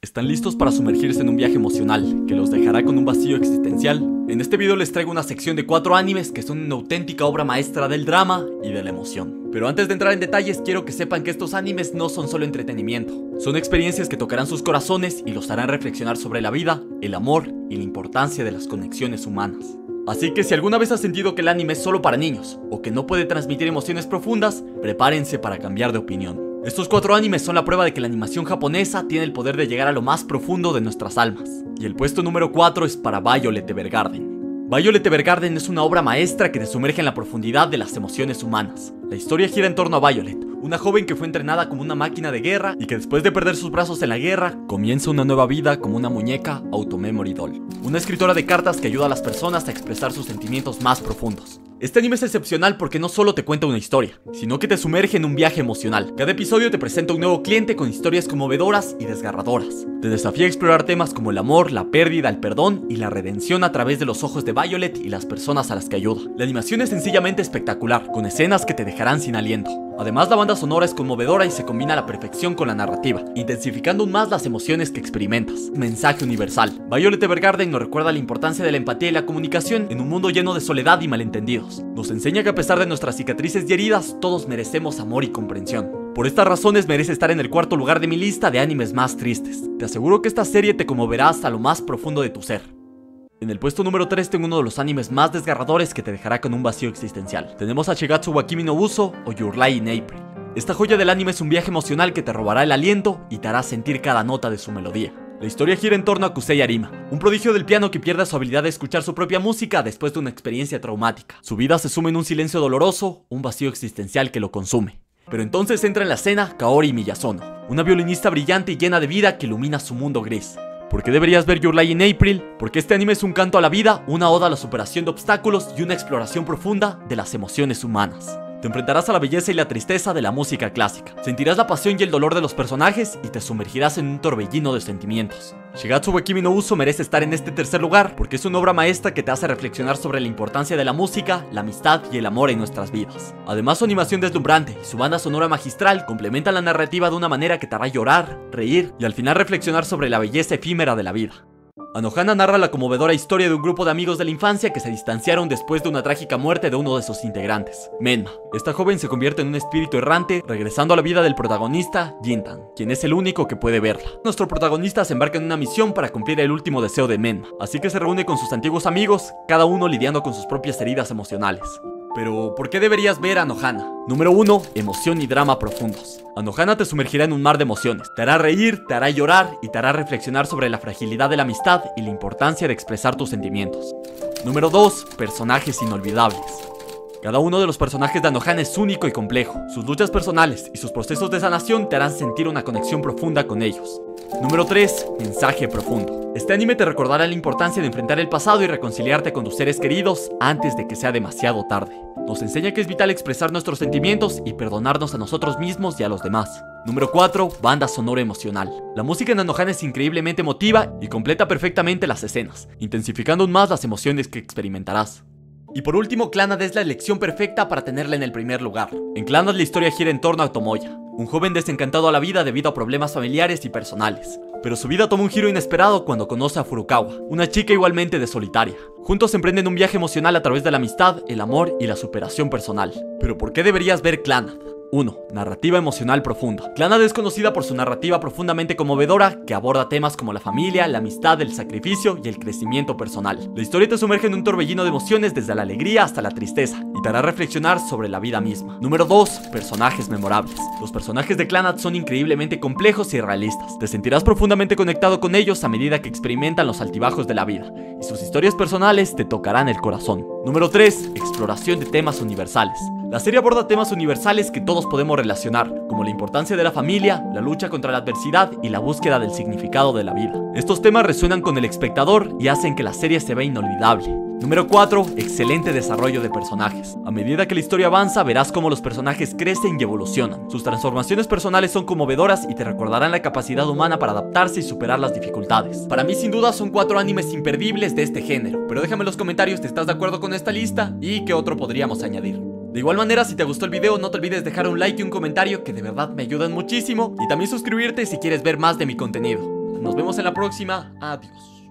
¿Están listos para sumergirse en un viaje emocional que los dejará con un vacío existencial? En este video les traigo una sección de 4 animes que son una auténtica obra maestra del drama y de la emoción. Pero antes de entrar en detalles, quiero que sepan que estos animes no son solo entretenimiento. Son experiencias que tocarán sus corazones y los harán reflexionar sobre la vida, el amor y la importancia de las conexiones humanas. Así que si alguna vez has sentido que el anime es solo para niños o que no puede transmitir emociones profundas, prepárense para cambiar de opinión. Estos 4 animes son la prueba de que la animación japonesa tiene el poder de llegar a lo más profundo de nuestras almas. Y el puesto número 4 es para Violet Evergarden. Violet Evergarden es una obra maestra que te sumerge en la profundidad de las emociones humanas. La historia gira en torno a Violet, una joven que fue entrenada como una máquina de guerra y que después de perder sus brazos en la guerra, comienza una nueva vida como una muñeca Automemory Doll. Una escritora de cartas que ayuda a las personas a expresar sus sentimientos más profundos. Este anime es excepcional porque no solo te cuenta una historia, sino que te sumerge en un viaje emocional. Cada episodio te presenta un nuevo cliente con historias conmovedoras y desgarradoras. Te desafía a explorar temas como el amor, la pérdida, el perdón y la redención a través de los ojos de Violet y las personas a las que ayuda. La animación es sencillamente espectacular, con escenas que te dejarán sin aliento. Además, la banda sonora es conmovedora y se combina a la perfección con la narrativa, intensificando aún más las emociones que experimentas. Mensaje universal. Violet Evergarden nos recuerda la importancia de la empatía y la comunicación en un mundo lleno de soledad y malentendidos. Nos enseña que a pesar de nuestras cicatrices y heridas, todos merecemos amor y comprensión. Por estas razones merece estar en el 4º lugar de mi lista de animes más tristes. Te aseguro que esta serie te conmoverá hasta lo más profundo de tu ser. En el puesto número 3 tengo uno de los animes más desgarradores que te dejará con un vacío existencial. Tenemos a Shigatsu wa Kimi no Uso o Your Lie in April. Esta joya del anime es un viaje emocional que te robará el aliento y te hará sentir cada nota de su melodía. La historia gira en torno a Kusei Arima, un prodigio del piano que pierde su habilidad de escuchar su propia música después de una experiencia traumática. Su vida se sume en un silencio doloroso, un vacío existencial que lo consume. Pero entonces entra en la escena Kaori Miyazono, una violinista brillante y llena de vida que ilumina su mundo gris. ¿Por qué deberías ver Your Lie in April? Porque este anime es un canto a la vida, una oda a la superación de obstáculos y una exploración profunda de las emociones humanas. Te enfrentarás a la belleza y la tristeza de la música clásica. Sentirás la pasión y el dolor de los personajes y te sumergirás en un torbellino de sentimientos. Shigatsu wa Kimi no Uso merece estar en este 3er lugar porque es una obra maestra que te hace reflexionar sobre la importancia de la música, la amistad y el amor en nuestras vidas. Además, su animación deslumbrante y su banda sonora magistral complementan la narrativa de una manera que te hará llorar, reír y al final reflexionar sobre la belleza efímera de la vida. Anohana narra la conmovedora historia de un grupo de amigos de la infancia que se distanciaron después de una trágica muerte de uno de sus integrantes, Menma. Esta joven se convierte en un espíritu errante, regresando a la vida del protagonista, Jintan, quien es el único que puede verla. Nuestro protagonista se embarca en una misión para cumplir el último deseo de Menma, así que se reúne con sus antiguos amigos, cada uno lidiando con sus propias heridas emocionales. Pero, ¿por qué deberías ver a Anohana? Número 1. Emoción y drama profundos. Anohana te sumergirá en un mar de emociones. Te hará reír, te hará llorar y te hará reflexionar sobre la fragilidad de la amistad y la importancia de expresar tus sentimientos. Número 2. Personajes inolvidables. Cada uno de los personajes de Anohana es único y complejo. Sus luchas personales y sus procesos de sanación te harán sentir una conexión profunda con ellos. Número 3. Mensaje profundo. Este anime te recordará la importancia de enfrentar el pasado y reconciliarte con tus seres queridos antes de que sea demasiado tarde. Nos enseña que es vital expresar nuestros sentimientos y perdonarnos a nosotros mismos y a los demás. Número 4. Banda sonora emocional. La música en Anohana es increíblemente emotiva y completa perfectamente las escenas, intensificando aún más las emociones que experimentarás. Y por último, Clannad es la elección perfecta para tenerla en el primer lugar. En Clannad la historia gira en torno a Tomoya, un joven desencantado a la vida debido a problemas familiares y personales. Pero su vida toma un giro inesperado cuando conoce a Furukawa, una chica igualmente de solitaria. Juntos emprenden un viaje emocional a través de la amistad, el amor y la superación personal. Pero ¿por qué deberías ver Clannad? 1. Narrativa emocional profunda. Clannad es conocida por su narrativa profundamente conmovedora que aborda temas como la familia, la amistad, el sacrificio y el crecimiento personal. La historia te sumerge en un torbellino de emociones desde la alegría hasta la tristeza y te hará reflexionar sobre la vida misma. Número 2. Personajes memorables. Los personajes de Clannad son increíblemente complejos y realistas. Te sentirás profundamente conectado con ellos a medida que experimentan los altibajos de la vida y sus historias personales te tocarán el corazón. Número 3. Exploración de temas universales. La serie aborda temas universales que todos podemos relacionar, como la importancia de la familia, la lucha contra la adversidad y la búsqueda del significado de la vida. Estos temas resuenan con el espectador y hacen que la serie se vea inolvidable. Número 4. Excelente desarrollo de personajes. A medida que la historia avanza, verás cómo los personajes crecen y evolucionan. Sus transformaciones personales son conmovedoras y te recordarán la capacidad humana para adaptarse y superar las dificultades. Para mí, sin duda, son 4 animes imperdibles de este género, pero déjame en los comentarios si estás de acuerdo con esta lista y qué otro podríamos añadir. De igual manera, si te gustó el video, no te olvides dejar un like y un comentario que de verdad me ayudan muchísimo, y también suscribirte si quieres ver más de mi contenido. nos vemos en la próxima, adiós.